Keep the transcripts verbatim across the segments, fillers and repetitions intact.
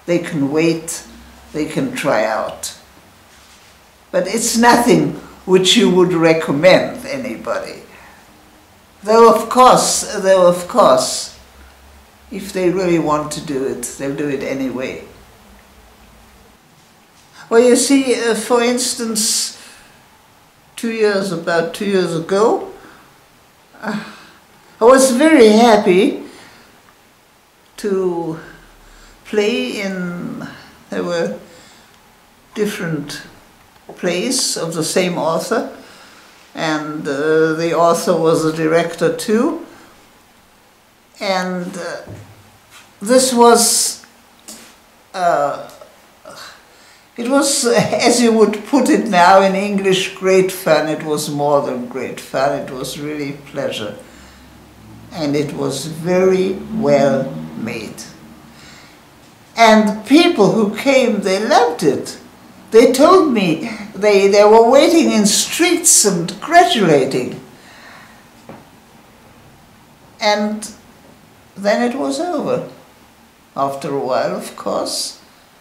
they can wait, they can try out. But it's nothing which you would recommend anybody. Though of course, though of course, if they really want to do it, they'll do it anyway. Well, you see, uh, for instance, two years, about two years ago, uh, I was very happy to play in, there were different plays of the same author, and uh, the author was a director too, and uh, this was, uh, it was, as you would put it now in English, great fun. It was more than great fun, it was really pleasure, and it was very well made. And people who came, they loved it. They told me they, they were waiting in streets and congratulating. And then it was over. After a while, of course.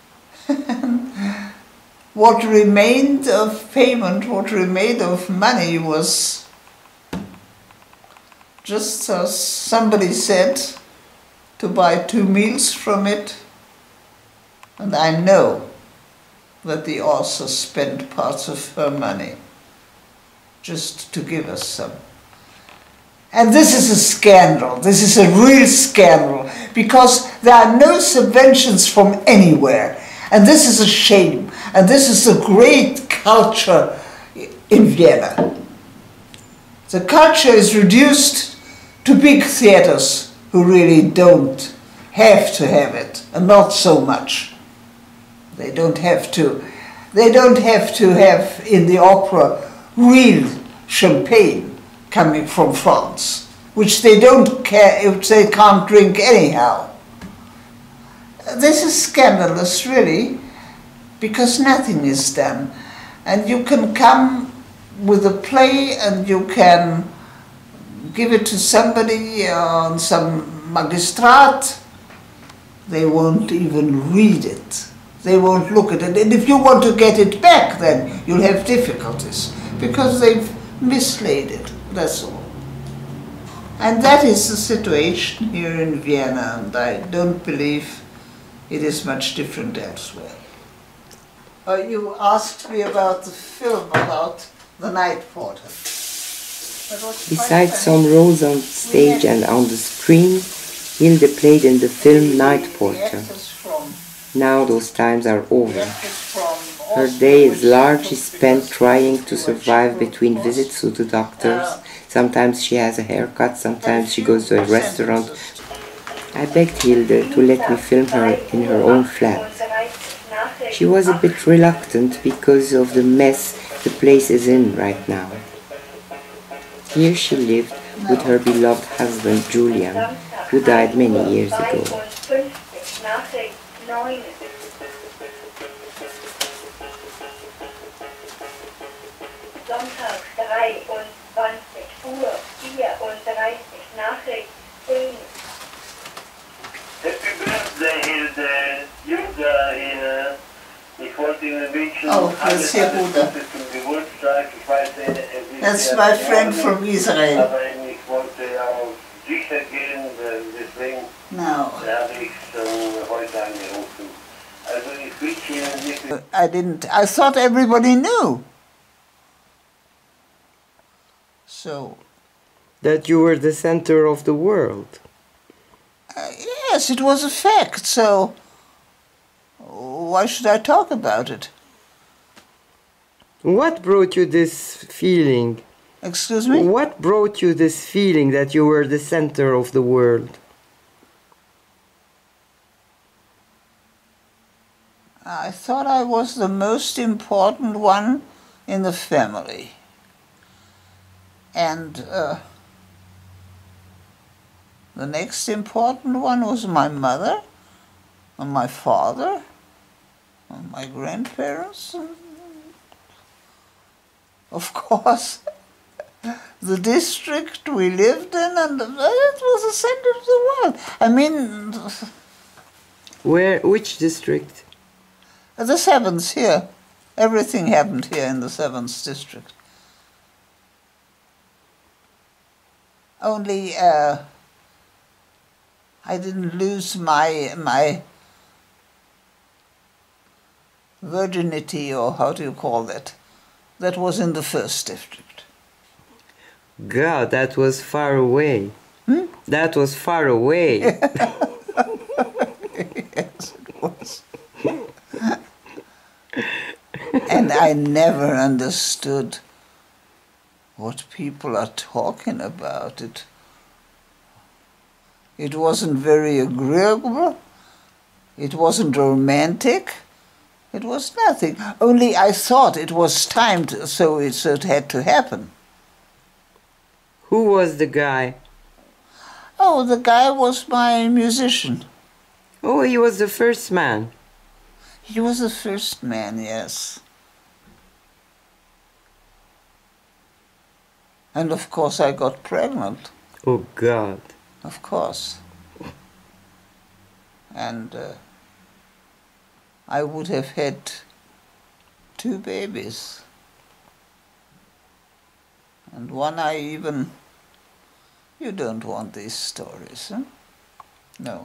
What remained of payment, what remained of money was just as somebody said, to buy two meals from it. And I know that the author spent parts of her money just to give us some. And this is a scandal, this is a real scandal, because there are no subventions from anywhere. And this is a shame, and this is a great culture in Vienna. The culture is reduced to big theaters who really don't have to have it, and not so much. They don't have to, they don't have to have in the opera real champagne coming from France, which they don't care, which they can't drink anyhow. This is scandalous, really, because nothing is done. And you can come with a play and you can give it to somebody on some magistrat, they won't even read it. They won't look at it. And if you want to get it back, then you'll have difficulties, because they've mislaid it, that's all. And that is the situation here in Vienna, and I don't believe it is much different elsewhere. Uh, you asked me about the film, about the night porter. Besides some roles on stage and on the screen, Hilde played in the film Night Porter. Now those times are over. Her day is largely spent trying to survive between visits to the doctors. Sometimes she has a haircut, sometimes she goes to a restaurant. I begged Hilde to let me film her in her own flat. She was a bit reluctant because of the mess the place is in right now. Here she lived with her beloved husband Julian, who died many years ago. Happy birthday, Hilde! Günther hier. Ich wollte Ihnen wünschen, oh, that's Herr Bruder. zum Geburtstag. Ich weiß, er That's my friend from Israel. Aber ich wollte auch sicher gehen, deswegen No. habe ich heute angerufen. Also ich wünsche Ihnen wirklich... I didn't, I thought everybody knew. So... That you were the center of the world. Uh, yes, it was a fact, so why should I talk about it? What brought you this feeling? Excuse me? What brought you this feeling that you were the center of the world? I thought I was the most important one in the family. And uh, the next important one was my mother, and my father, and my grandparents, and of course the district we lived in, and it was the center of the world. I mean, Where? Which district? The seventh here. Everything happened here in the seventh district. Only uh, I didn't lose my my virginity, or how do you call that? That was in the first district. God, that was far away. Hmm? That was far away. Yes, it was. And I never understood what people are talking about. It, it wasn't very agreeable. It wasn't romantic. It was nothing. Only I thought it was timed, so it, so it had to happen. Who was the guy? Oh, the guy was my musician. Oh, he was the first man. He was the first man, yes. And of course I got pregnant. Oh, God. Of course. And uh, I would have had two babies. And one I even... You don't want these stories, huh? No.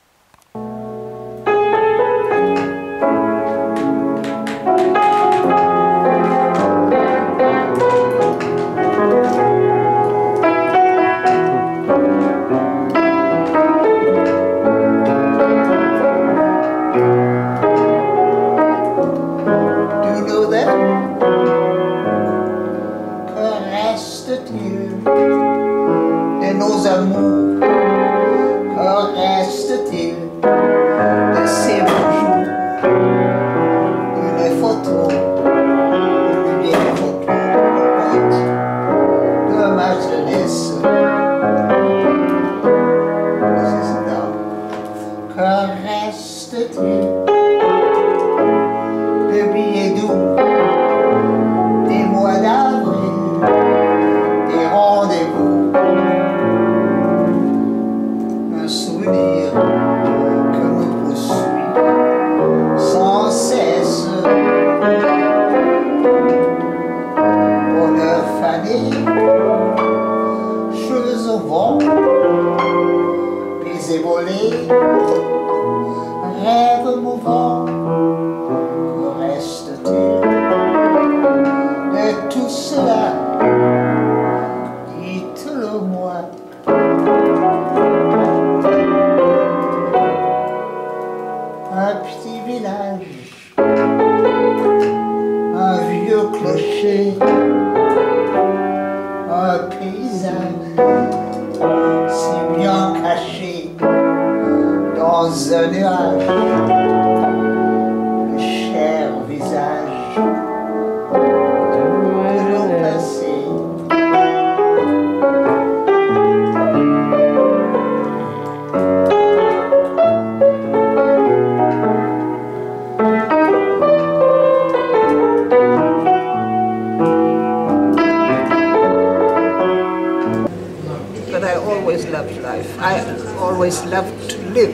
Loved to live,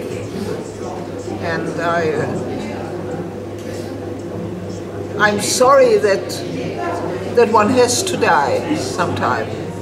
and I, uh, I'm sorry that that one has to die sometime.